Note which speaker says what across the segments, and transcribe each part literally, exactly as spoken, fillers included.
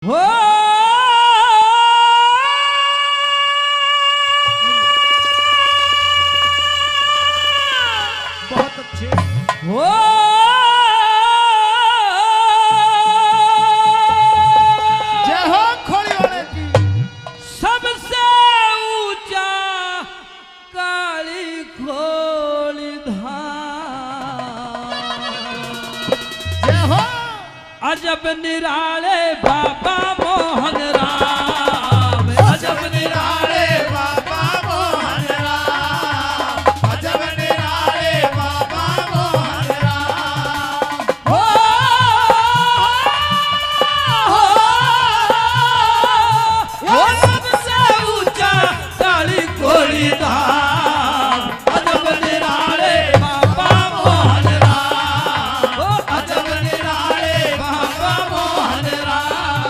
Speaker 1: हो
Speaker 2: बहुत अच्छे
Speaker 1: हो
Speaker 2: जय हो खोड़ी वाले की।
Speaker 1: सबसे ऊंचा काली खोली धाम
Speaker 2: जय हो
Speaker 1: अजब निराले बाबा मोहन राम
Speaker 2: अजब निराले बाबा मोहन राम अजब निराले बाबा मोहन राम
Speaker 1: हो हो सबसे ऊंचा काली खोली धाम अजब निराले बाबा मोहन राम हो अजब निराले बाबा मोहन राम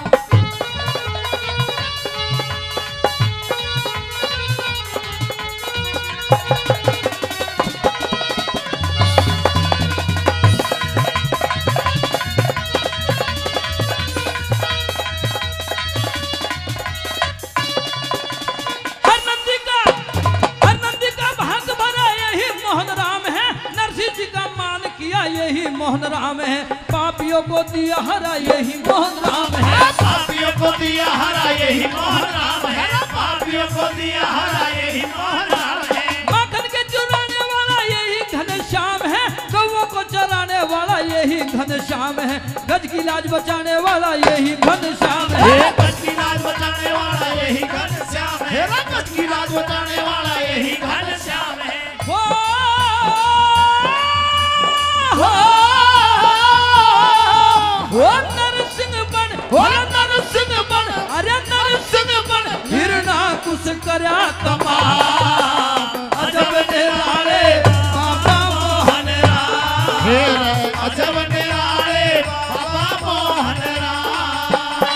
Speaker 1: हर नंदी का हर नंदी का भाग भरा यही मोहन राम है। नरसिंह जी का मान किया यही मोहन राम है। पापियों को दिया हरा यही मोहन राम है।
Speaker 2: पापियों को दिया हरा यही मोहन राम है पापियों को दिया हरा यही मोहन राम है
Speaker 1: माखन के चुराने वाला यही घनश्याम है। गौओं को चराने वाला यही घनश्याम है। गज की लाज बचाने वाला यही घनश्याम है।
Speaker 2: गज की लाज बचाने वाला यही घनश्याम है गज की लाज बचाने वाला यही घनश्याम है
Speaker 1: हो हो हो नरसिंह बन हो नरसिंह बन अरे नरसिंह बन हिरना कुछ करया तमाम अजब निराले बाबा मोहन राम
Speaker 2: अजब निराले बाबा मोहन राम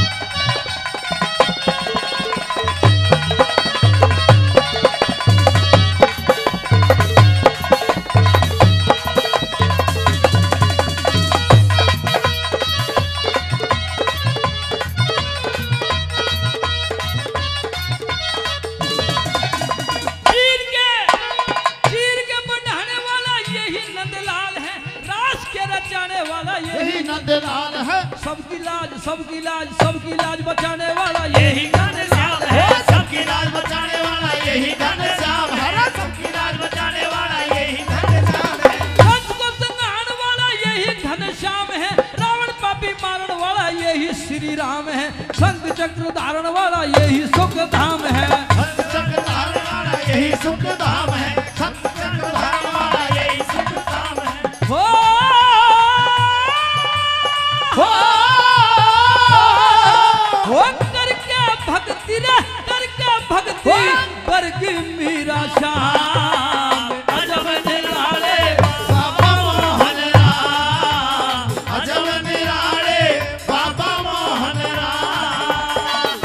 Speaker 1: चीर के चीर के बढ़ाने वाला यही नंदलाल है। रास के रचाने वाला यही
Speaker 2: यही नंदलाल है
Speaker 1: सबकी लाज सबकी लाज सबकी लाज बचाने वाला यही
Speaker 2: घनश्याम है सबकी लाज बचाने वाला यही घनश्याम है सबकी लाज बचाने वाला यही घनश्याम है
Speaker 1: कंस को संहारने वाला यही घनश्याम है। रावण पापी मारन वाला यही श्री राम है। शंख चक्र धारण वाला यही सुख धाम है।
Speaker 2: संत चक्र धारण वाला यही सुख धाम है संत चक्र धारण वाला यही सुख धाम है
Speaker 1: हो हो हो करके भक्ति रे करके भक्ति वर्ग मीरा श्याम अजब निराले
Speaker 2: बाबा मोहन राम अजब निराले बाबा मोहन राम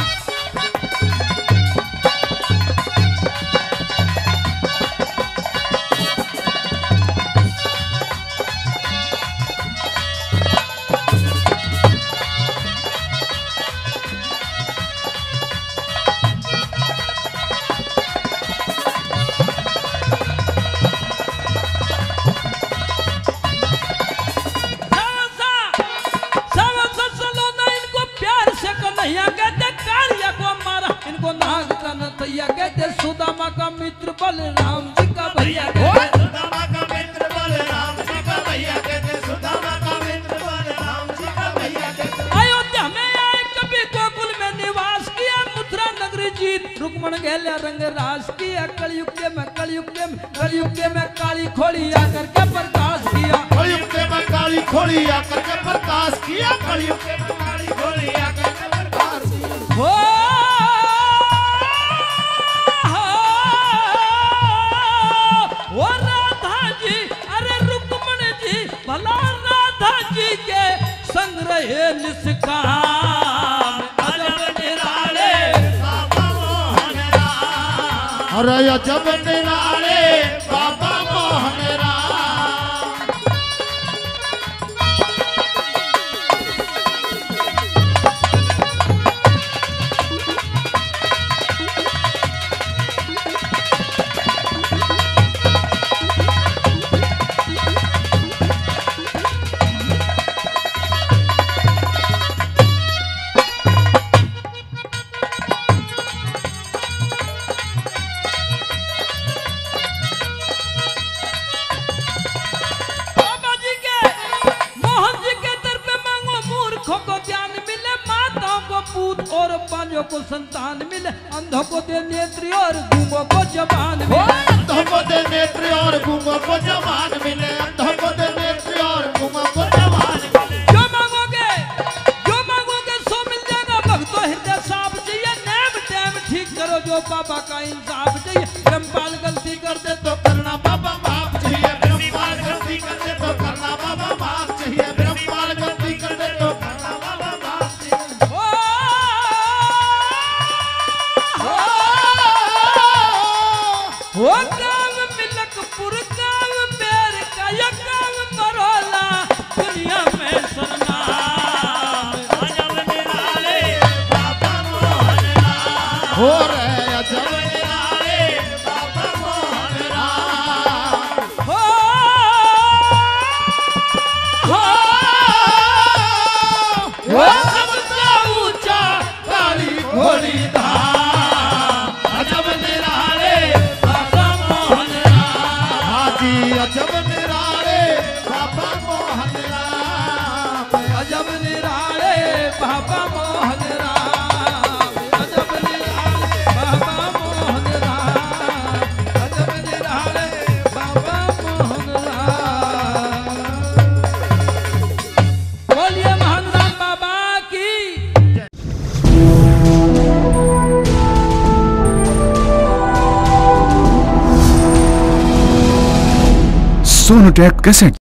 Speaker 1: सावसा सावसा सलोना इनको प्यार से कन्हैया कहते कालिया को मारा इनको नाग का नथैया कहते सुदामा का मित्र बलराम जी का भैया कहते
Speaker 2: सुदामा का मित्र बलराम जी का भैया कहते सुदामा का मित्र बलराम जी का भैया कहते
Speaker 1: अयोध्या में आए कभी गोकुल में निवास किया मथुरा नगरी जीत रुक्मण गहल्या रंग रास किया कलयुग के में कलयुग के में कलयुग के में काली खोली आकर के प्रकाश किया
Speaker 2: कलयुग के में काली खोली आकर के प्रकाश किया कलयुग के में काली खोली आकर के प्रकाश किया
Speaker 1: हो वो राधा जी अरे रुक्मण जी भला राधा जी के संग रहे निष्काम अजब निराले
Speaker 2: बाबा मोहन राम अरे अजब निराले बाबा मोहन राम
Speaker 1: पूत और बांझों को संतान मिले, अंधों को दे नेत्री और गूंगों को जबान मिले।
Speaker 2: अंधों को दे नेत्री और गूंगों को जबान मिले, अंधों को दे नेत्री और गूंगों को जबान मिले।
Speaker 1: जो मांगोगे जो मांगोगे सो मिल जाएगा, भक्तों हृदय साफ चाहिए, नेम टेम ठीक करो, जो बाबा का इंसाफ चाहिए। ब्रह्मपाल गलती कर दे तो
Speaker 2: करना बाबा माफ चाहिए, ब्रह्मपाल गलती कर दे तो करना बाबा माफ चाहिए, ब्रह्मपाल गलती कर दे तो करना बाबा माफ चाहिए।
Speaker 1: वो गाँव मिलकपुर गाँव बेर का ये गाँव बरोला, दुनिया में सरनाम।
Speaker 2: अजब निराले बाबा मोहन राम, हो रे अजब निराले बाबा मोहन राम।
Speaker 1: हो हो
Speaker 2: वो सबसे ऊंचा काली घोड़ी धाम, अजब निराले बाबा मोहन राम। हाजी अजब निराले बाबा मोहन राम,
Speaker 1: अजब निराले बाबा मोहन राम, अजब निराले बाबा मोहन राम, अजब निराले बाबा मोहन राम। बोलिए मोहन राम बाबा की।
Speaker 3: Sonotek cassette.